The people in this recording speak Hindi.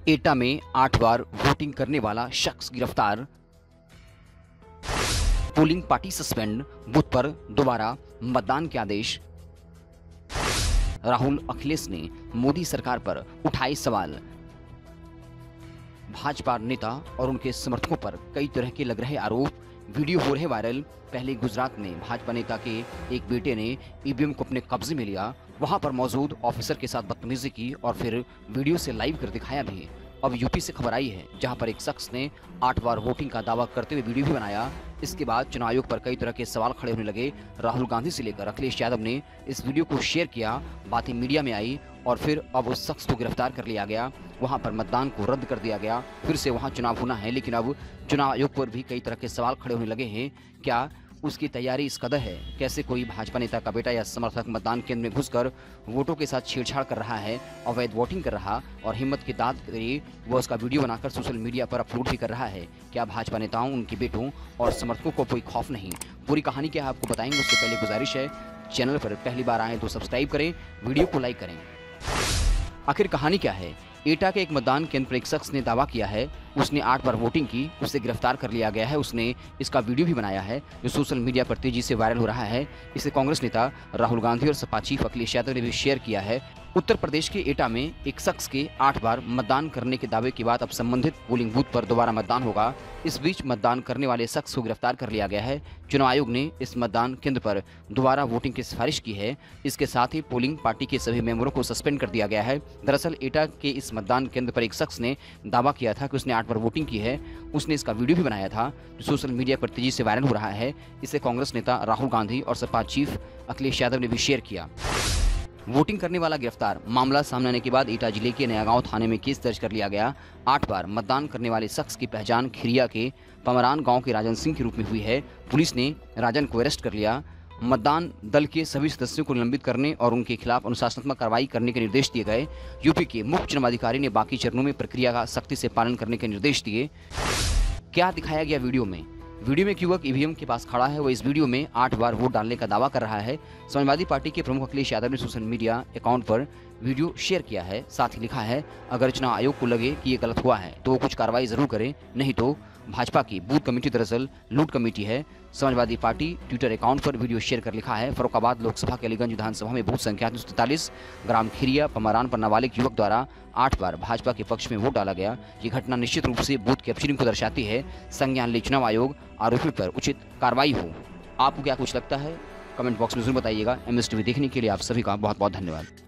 एटा में 8 बार वोटिंग करने वाला शख्स गिरफ्तार। पोलिंग पार्टी सस्पेंड, बूथ पर दोबारा मतदान के आदेश। राहुल अखिलेश ने मोदी सरकार पर उठाए सवाल। भाजपा नेता और उनके समर्थकों पर कई तरह के लग रहे आरोप, वीडियो हो रहे वायरल। पहले गुजरात में भाजपा नेता के एक बेटे ने ईवीएम को अपने कब्जे में लिया, वहां पर मौजूद ऑफिसर के साथ बदतमीजी की और फिर वीडियो से लाइव कर दिखाया भी। अब यूपी से खबर आई है जहां पर एक शख्स ने 8 बार वोटिंग का दावा करते हुए वीडियो भी बनाया। इसके बाद चुनाव आयोग पर कई तरह के सवाल खड़े होने लगे। राहुल गांधी से लेकर अखिलेश यादव ने इस वीडियो को शेयर किया, बातें मीडिया में आई और फिर अब उस शख्स को गिरफ्तार कर लिया गया। वहां पर मतदान को रद्द कर दिया गया, फिर से वहां चुनाव होना है। लेकिन अब चुनाव आयोग पर भी कई तरह के सवाल खड़े होने लगे हैं। क्या उसकी तैयारी इस कदर है? कैसे कोई भाजपा नेता का बेटा या समर्थक मतदान केंद्र में घुसकर वोटों के साथ छेड़छाड़ कर रहा है, अवैध वोटिंग कर रहा और हिम्मत की दाद करिए वो उसका वीडियो बनाकर सोशल मीडिया पर अपलोड भी कर रहा है। क्या भाजपा नेताओं, उनके बेटों और समर्थकों को कोई खौफ नहीं? पूरी कहानी क्या है आपको बताएंगे। उससे पहले गुजारिश है, चैनल पर पहली बार आए तो सब्सक्राइब करें, वीडियो को लाइक करें। आखिर कहानी क्या है? एटा के एक मतदान केंद्र पर एक शख्स ने दावा किया है उसने 8 बार वोटिंग की, उसे गिरफ्तार कर लिया गया है। उसने इसका वीडियो भी बनाया है जो सोशल मीडिया पर तेजी से वायरल हो रहा है। इसे कांग्रेस नेता राहुल गांधी और सपा चीफ अखिलेश यादव ने भी शेयर किया है। उत्तर प्रदेश के एटा में एक शख्स के 8 बार मतदान करने के दावे के बाद अब संबंधित पोलिंग बूथ पर दोबारा मतदान होगा। इस बीच मतदान करने वाले शख्स को गिरफ्तार कर लिया गया है। चुनाव आयोग ने इस मतदान केंद्र पर दोबारा वोटिंग की सिफारिश की है। इसके साथ ही पोलिंग पार्टी के सभी मेंबरों को सस्पेंड कर दिया गया है। दरअसल एटा के इस मतदान केंद्र पर एक शख्स ने दावा किया था कि उसने 8 बार वोटिंग की है। उसने इसका वीडियो भी बनाया था जो सोशल मीडिया पर तेजी से वायरल हो रहा है। इसे कांग्रेस नेता राहुल गांधी और सपा चीफ अखिलेश यादव ने भी शेयर किया। वोटिंग करने वाला गिरफ्तार। मामला सामने आने के बाद एटा जिले के नयागांव थाने में केस दर्ज कर लिया गया। 8 बार मतदान करने वाले शख्स की पहचान खिरिया के पमरान गांव के राजन सिंह के रूप में हुई है। पुलिस ने राजन को अरेस्ट कर लिया। मतदान दल के सभी सदस्यों को निलंबित करने और उनके खिलाफ अनुशासनात्मक कार्रवाई करने के निर्देश दिए गए। यूपी के मुख्य चुनाव अधिकारी ने बाकी चरणों में प्रक्रिया का सख्ती से पालन करने के निर्देश दिए। क्या दिखाया गया वीडियो में? वीडियो में एक युवक ईवीएम के पास खड़ा है। वो इस वीडियो में 8 बार वोट डालने का दावा कर रहा है। समाजवादी पार्टी के प्रमुख अखिलेश यादव ने सोशल मीडिया अकाउंट पर वीडियो शेयर किया है। साथ ही लिखा है, अगर चुनाव आयोग को लगे कि ये गलत हुआ है तो वो कुछ कार्रवाई जरूर करें, नहीं तो भाजपा की बूथ कमेटी दरअसल लूट कमेटी है। समाजवादी पार्टी ट्विटर अकाउंट पर वीडियो शेयर कर लिखा है, फर्रुखाबाद लोकसभा के अलीगंज विधानसभा में बूथ संख्या 243 ग्राम खिरिया पमरान पर नाबालिग युवक द्वारा 8 बार भाजपा के पक्ष में वोट डाला गया। ये घटना निश्चित रूप से बूथ कैप्चरिंग को दर्शाती है। संज्ञान ले चुनाव आयोग, आरोपी पर उचित कार्रवाई हो। आपको क्या कुछ लगता है? कमेंट बॉक्स में जरूर बताइएगा। MS टीवी देखने के लिए आप सभी का बहुत बहुत धन्यवाद।